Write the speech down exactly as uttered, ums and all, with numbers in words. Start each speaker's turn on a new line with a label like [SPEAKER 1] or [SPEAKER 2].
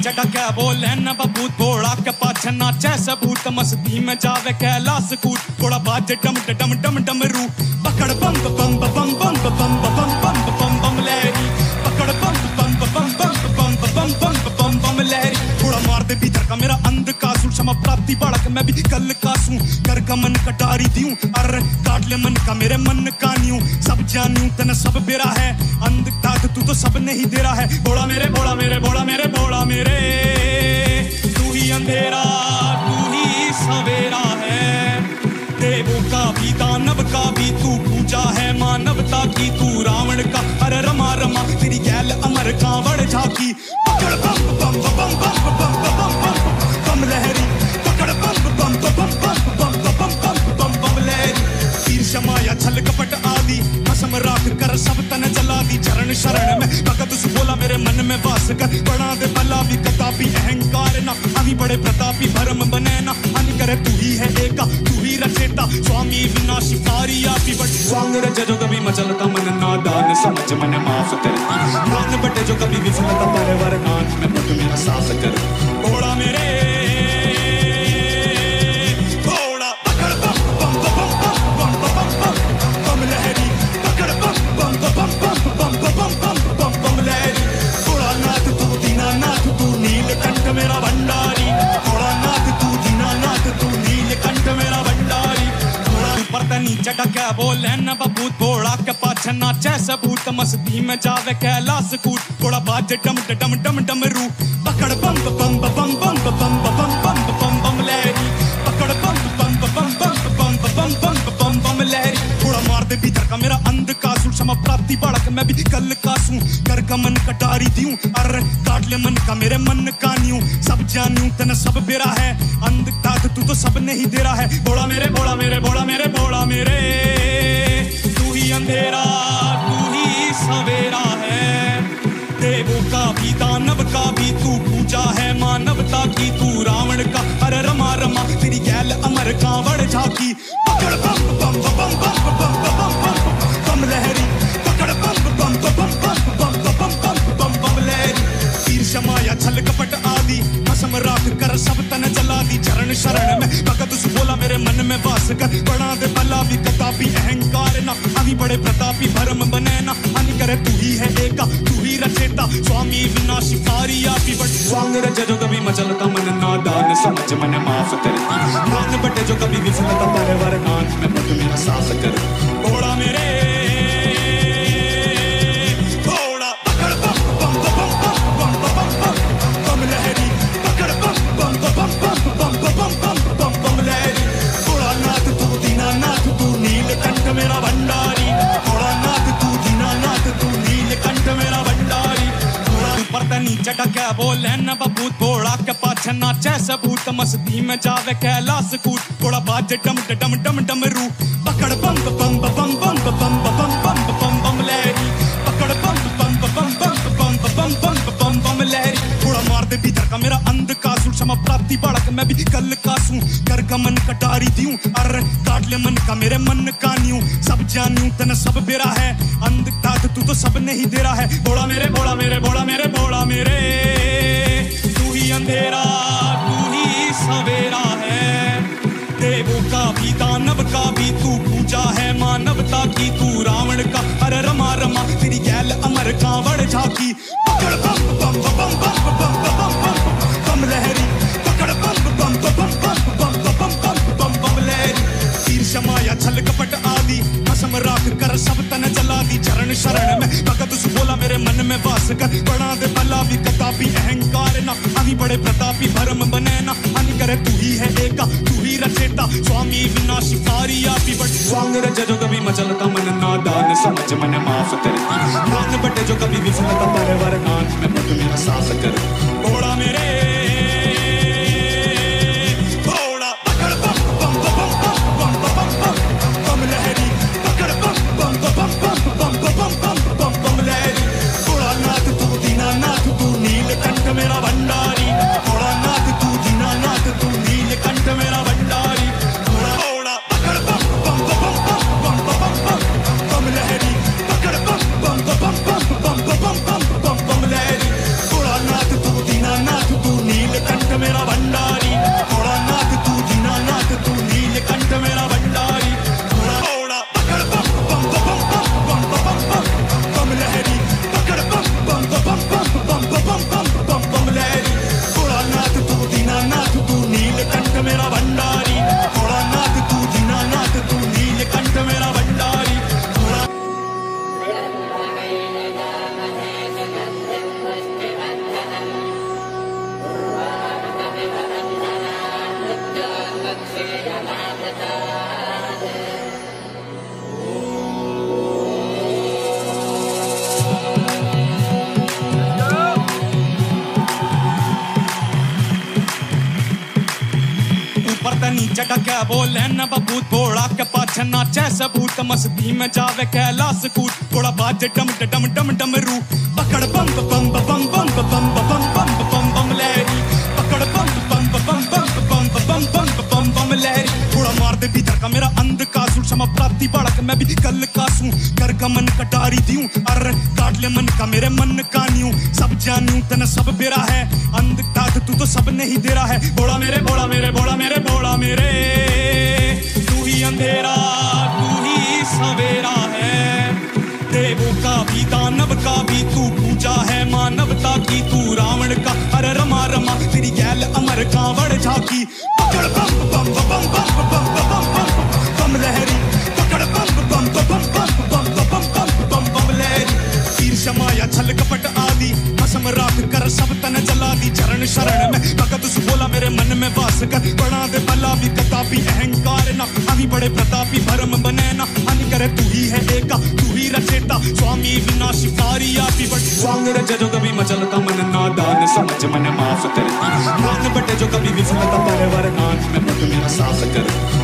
[SPEAKER 1] चटक बोले न बबूत घोड़ा के पाछे नाचे सबूत मस्ती में जावे कैलाश कूट घोड़ा बाजे डम डम डम डम रू पकड़ बम बम बम बम बम बम बम बम बम बम लहरी पकड़ बम बम बम बम बम बम बम बम बम लहरी घोड़ा मार दे भीतर का मेरा अंध का सूर क्षमा प्राप्ति बालक मैं भी कल का सूं कर का मन कटारी दियूं अरे काट ले मन का मेरे मन का न्यूं सब जानूं तने सब बेरा है अंध तात तू तो सब नहीं दे रहा है बोला मेरे बोला मेरे बोला मेरे बोला मेरे तू ही अंधेरा तू ही सवेरा है देवों का भी दानव का भी तू पूजा है मानवता की तू रावण का अरे रमा रमा तेरी गैल अमर कांवड़ झाकी पकड़ बम बम बम बम बम बम बम बम लहरी पकड़ बम बम बम बम बम बम बम बम बम लहरी तीर शमाया छल कपट आदि कसम राख कर सब तन जला दी चरण शरण में भगत सु बोला मेरे मन में वास कर बड़ा दे भला भी कतापी अहंकार ना अभी बड़े प्रतापी भरम बने ना हानि करे तू ही है एका तू ही रचेता स्वामी विनाशी कारी आपी बट स्वांग रज जो कभी मचलता मन नादान समझ मन माफ कर प्राण बटे जो कभी विफलता पर वरदान में पट मेरा साथ कर घोड़ा मेरे घोड़ा पकड़ बम बम बम बम बम बम बम लहरी पकड़ बम बम बम बम बम बम बम बम लहरी घोड़ा नाथ तू दीना नाथ तू नीलकंठ मेरा भंडारी घोड़ा नाथ तू दीना नाथ तू नीलकंठ मेरा भंडारी परतनी चटक बोले न बबूत घोड़ा के पाछे नाचे सबूत मस्ती में जावे कैलाश कूट घोड़ा बाजे डम डम डम डम रू पकड़ बम बम बम बम बम बम बम बम बम लहरी पकड़ बम बम बम बम बम बम बम बम बम लहरी घोड़ा मार दे भीतर का मेरा अंध का सूर क्षमा प्राप्ति बालक मैं भी कल का सूं कर का मन कटारी दियूं अरे काट ले मन का मेरे मन का न्यूं सब जानूं तने सब बेरा है अंध तात तू तो सब नहीं दे रहा है बोला मेरे बोला मेरे बोला मेरे बोला मेरे तू ही अंधेरा तू ही सवेरा है देवों का भी दानव का भी तू पूजा है मानवता की तू रावण का अरे रमा रमा तेरी गैल अमर कांवड़ झाकी पकड़ बम बम बम बम बम बम बम बम लहरी पकड़ बम बम बम बम बम बम बम बम लहरी तीर शमाया छल कपट आदि कसम राख कर सब तन जला दी चरण शरण में भगत सु बोला मेरे मन में वास कर बड़ा दे भला भी कतापी अहंकार ना अभी बड़े प्रतापी भरम बने ना हानि करे तू ही है एका तू ही रचेता स्वामी विनाशी कारी आपी बट स्वांग रज जो कभी मचलता मन नादान समझ मन माफ कर प्राण बटे जो कभी विफलता पर वरदान में पट मेरा साथ कर घोड़ा मेरे घोड़ा पकड़ बम बम बम बम बम बम बम लहरी पकड़ बम बम बम बम बम बम बम बम लहरी घोड़ा नाथ तू दीना नाथ तू नीलकंठ मेरा भंडारी घोड़ा नाथ तू दीना नाथ तू नीलकंठ मेरा भंडारी परतनी चटक बोले न बबूत घोड़ा के पाछे नाचे सबूत मस्ती में जावे कैलाश कूट घोड़ा बाजे डम डम डम डम रू पकड़ बम बम बम बम बम बम बम बम बम लहरी पकड़ बम बम बम बम बम बम बम बम लहरी घोड़ा मार दे भीतर का मेरा अंध का सूर क्षमा प्राप्ति बालक मैं भी कल का सूं कर का मन कटारी दियूं अरे काट ले मन का मेरे मन का न्यूं सब जानूं तने सब बेरा है अंध तात तू तो सब नहीं दे रहा है बोला मेरे बोला मेरे बोला मेरे बोला मेरे तू ही अंधेरा तू ही सवेरा है देवों का भी दानव का भी तू पूजा है मानवता की तू रावण का अरे रमा रमा तेरी गैल अमर कांवड़ झाकी पकड़ बम बम बम बम बम बम बम बम लहरी पकड़ बम बम बम बम बम बम बम बम लहरी तीर शमाया छल कपट आदि कसम राख कर सब तन जला दी चरण शरण में भगत सु बोला मेरे मन में वास कर बड़ा दे भला भी कतापी अहंकार ना अभी बड़े प्रतापी भरम बने ना हानि करे तू ही है एका तू ही रचेता स्वामी विनाशी कारी आपी बट स्वांग रज जो कभी मचलता मन नादान समझ मन माफ कर प्राण बटे जो कभी विफलता पर वरदान में पट मेरा साथ कर घोड़ा मेरे घोड़ा पकड़ बम बम बम बम बम बम बम लहरी पकड़ बम बम बम बम बम बम बम बम लहरी घोड़ा नाथ तू दीना नाथ तू नीलकंठ मेरा भंडारी घोड़ा नाथ तू दीना नाथ तू नीलकंठ मेरा भंडारी घोड़ा पकड़ बम बम बम बम बम बम लहरी पकड़ बम बम बम बम बम बम बम बम लहरी घोड़ा नाथ तू दीना नाथ तू नी जगह क्या बोले न बबूत थोड़ा के पाछे नाचे सबूत मस्ती में जावे कैलाश कूट थोड़ा बाजे डम डम डम डम रू पकड़ बम बम बम बम बम बम बम बम बम लहरी पकड़ बम बम बम बम बम बम बम बम बम लहरी थोड़ा मार दे भीतर का मेरा अंध कासू क्षमा प्राप्ति बढ़क मैं भी कल कासू कर का मन कटारी दियूं अर काट ले मन का मेरे मन कानियूं सब जानूं तने सब बेरा है अंध तात तू तो सब नहीं दे रहा है बोला मेरे बोला मेरे बोला मेरे बोला मेरे तू ही अंधेरा तू ही सवेरा है देवों का भी दानव का भी तू पूजा है मानवता की तू रावण का अरे रमा रमा तेरी गैल अमर कांवड़ झाकी पकड़ बम बम बम बम बम बम बम बम लहरी पकड़ बम बम बम बम बम बम बम बम बम लहरी तीर शमाया छल कपट आदि कसम राख कर सब तन जला दी चरण शरण में भगत सु बोला मेरे मन में वास कर बना दे भला भी कतापी अहंकार ना अभी बड़े प्रतापी भरम बने ना हानि करे तू ही है एका तू ही रचेता स्वामी विनाशकारी आपी बट स्वांग रचे जो कभी मचलता मन नादान समझ मन माफ करती नान बटे जो कभी विफलता परे वर नान में मत मेरा साफ कर